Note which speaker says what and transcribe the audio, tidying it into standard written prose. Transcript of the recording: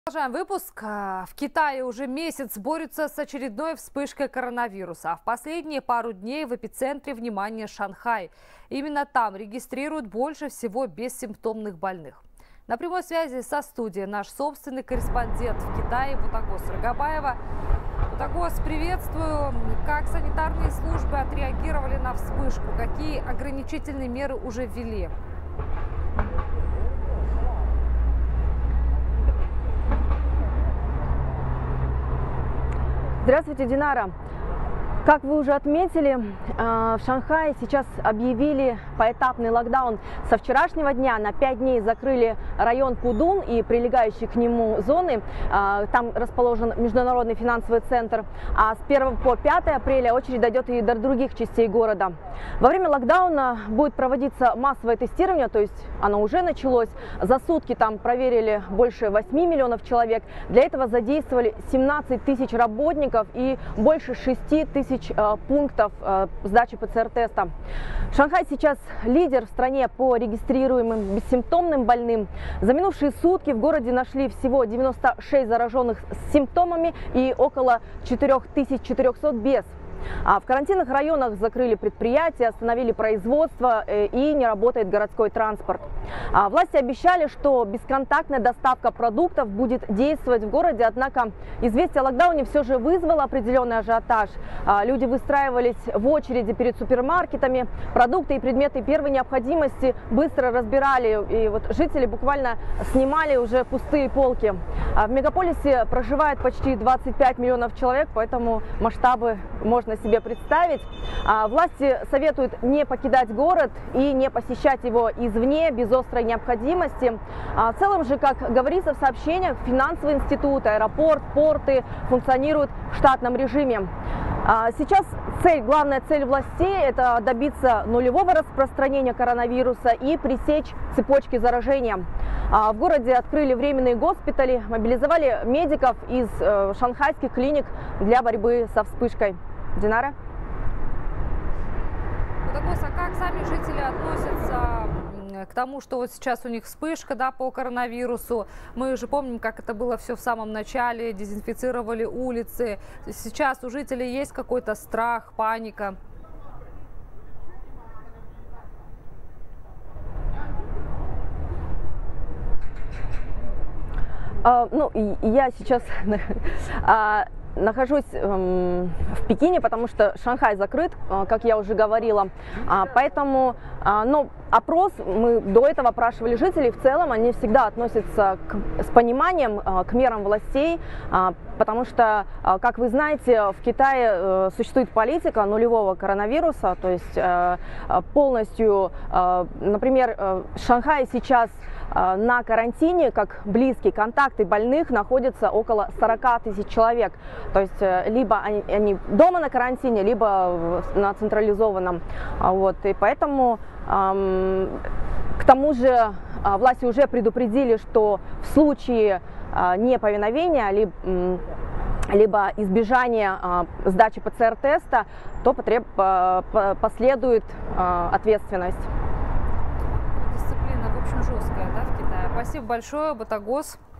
Speaker 1: Продолжаем выпуск. В Китае уже месяц борются с очередной вспышкой коронавируса. А в последние пару дней в эпицентре внимания Шанхай. Именно там регистрируют больше всего бессимптомных больных. На прямой связи со студией наш собственный корреспондент в Китае Бутагос Рогобаева. Бутагос, приветствую. Как санитарные службы отреагировали на вспышку? Какие ограничительные меры уже ввели?
Speaker 2: Здравствуйте, Динара. Как вы уже отметили, в Шанхае сейчас объявили поэтапный локдаун. Со вчерашнего дня на 5 дней закрыли район Пудун и прилегающие к нему зоны. Там расположен Международный финансовый центр. А с 1 по 5 апреля очередь дойдет и до других частей города. Во время локдауна будет проводиться массовое тестирование, то есть оно уже началось. За сутки там проверили больше 8 миллионов человек. Для этого задействовали 17 тысяч работников и больше 6 тысяч пунктов сдачи ПЦР-теста. Шанхай сейчас лидер в стране по регистрируемым бессимптомным больным. За минувшие сутки в городе нашли всего 96 зараженных с симптомами и около 4400 без. В карантинных районах закрыли предприятия, остановили производство и не работает городской транспорт. Власти обещали, что бесконтактная доставка продуктов будет действовать в городе, однако известие о локдауне все же вызвало определенный ажиотаж. Люди выстраивались в очереди перед супермаркетами, продукты и предметы первой необходимости быстро разбирали, и вот жители буквально снимали уже пустые полки. В мегаполисе проживает почти 25 миллионов человек, поэтому масштабы можно себе представить. Власти советуют не покидать город и не посещать его извне без острой необходимости. В целом же, как говорится в сообщениях, финансовые институты, аэропорт, порты функционируют в штатном режиме. Сейчас главная цель властей – это добиться нулевого распространения коронавируса и пресечь цепочки заражения. В городе открыли временные госпитали, мобилизовали медиков из шанхайских клиник для борьбы со вспышкой. Динара?
Speaker 1: Бутагос, а как сами жители относятся к тому, что вот сейчас у них вспышка, да, по коронавирусу? Мы же помним, как это было все в самом начале, дезинфицировали улицы. Сейчас у жителей есть какой-то страх, паника?
Speaker 2: Я сейчас нахожусь в Пекине, потому что Шанхай закрыт, как я уже говорила. Поэтому, опрос, мы до этого опрашивали жителей, в целом они всегда относятся с пониманием к мерам властей, потому что, как вы знаете, в Китае существует политика нулевого коронавируса, то есть полностью, например, в Шанхае сейчас на карантине, как близкие контакты больных, находятся около 40 тысяч человек. То есть либо они дома на карантине, либо на централизованном. И поэтому, к тому же, власти уже предупредили, что в случае неповиновения, либо избежания сдачи ПЦР-теста, то последует ответственность.
Speaker 1: Дисциплина, в общем, жесткая, да, в Китае. Спасибо большое, Бутагос.